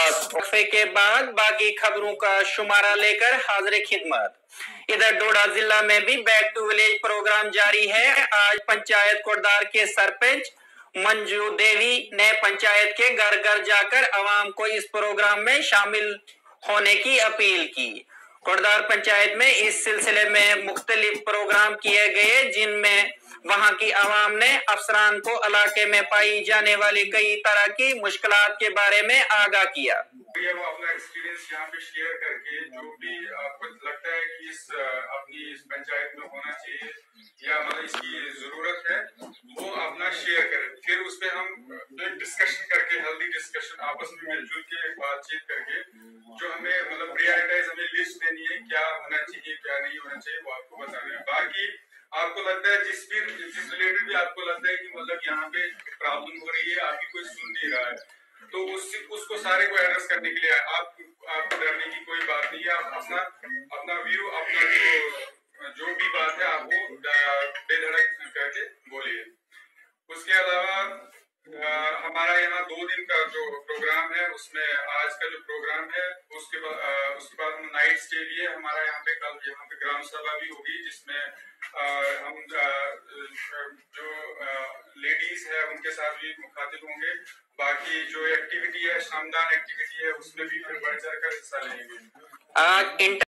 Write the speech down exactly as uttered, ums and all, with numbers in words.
آغاز وقفے کے بعد باقی خبروں کا شمارہ لے کر حاضر خدمت۔ ادھر ڈوڈا ضلع میں بھی بیک ٹو ولیج پروگرام جاری ہے۔ آج پنچایت کوٹدار کے سرپنچ منجو دیوی نے پنچایت کے گھر گھر جا کر عوام کو اس پروگرام میں شامل ہونے کی اپیل کی۔ کوٹدار پنچایت میں اس سلسلے میں مختلف پروگرام کیے گئے جن میں وہاں کی عوام نے افسران کو علاقے میں پائی جانے والی کئی طرح کی مشکلات کے بارے میں آگاہ کیا۔ وہ اپنا ایکسپیرینس یہاں پہ شیئر کر کے جو بھی آپ کو لگتا ہے کہ اس اپنی اس پنچایت میں ہونا چاہیے یا مطلب اس کی ضرورت ہے وہ اپنا شیئر کریں، پھر اس پہ ہم ایک ڈسکشن کر کے ہیلدی ڈسکشن آپس میں مل جل کے بات چیت کر کے جو ہمیں مطلب پریارٹائز ہمیں لسٹ دینی ہے کیا ہونا چاہیے کیا نہیں ہونا چاہیے وہ آپ کو بتانا ہے۔ باقی آپ کو لگتا ہے جس بھی جس ریلیٹڈ بھی آپ کو لگتا ہے کہ مطلب یہاں پہ پرابلم ہو رہی ہے آپ کی کوئی سن نہیں رہا ہے تو اس اس کو سارے کو ایڈریس کرنے کے لیے آپ آپ کو ڈرنے کی کوئی بات نہیں ہے، آپ اپنا اپنا ویو اپنا جو جو بھی بات ہے آپ وہ بے دھڑک کر کے بولیے۔ اس کے علاوہ ہمارا یہاں دو دن کا جو پروگرام ہے اس میں آج کا جو پروگرام ہے اس کے بعد اس کے بعد ہم نائٹ اسٹے بھی ہے ہمارا یہاں پہ کل یہاں پہ گرام سبھا بھی ہوگی جس میں ہم جو لیڈیز ہے ان کے ساتھ بھی مخاطب ہوں گے۔ باقی جو ایکٹیویٹی ہے شامدان ایکٹیویٹی ہے اس میں بھی بڑھ چڑھ کر حصہ لیں گے۔